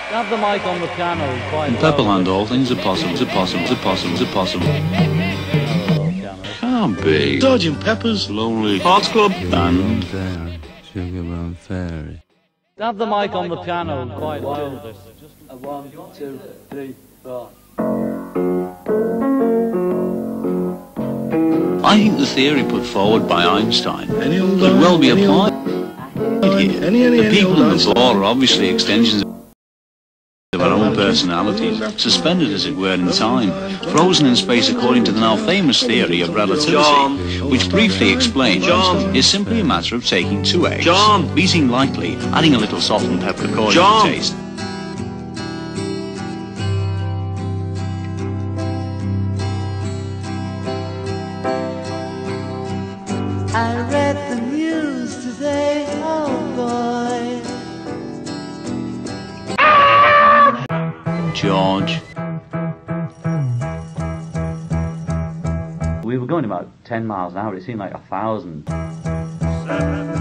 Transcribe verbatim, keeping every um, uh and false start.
Have the mic on the piano quite In well. Pepperland, all things are possible, are possible, are possible, are possible. Can't be. Sergeant Pepper's Lonely Hearts Club Band. Sugar Bum Fairy. Have the mic on the piano quite well. A one, two, three, four. I think the theory put forward by Einstein Any old could well be any applied old- here. Any, any, The any people old in the Einstein. ball are obviously extensions of our own personalities, suspended as it were in time, frozen in space according to the now famous theory of relativity, which briefly explains is simply a matter of taking two eggs, beating lightly, adding a little salt and peppercorn to taste. I read the news today, oh boy. George. We were going about ten miles an hour. It seemed like a thousand.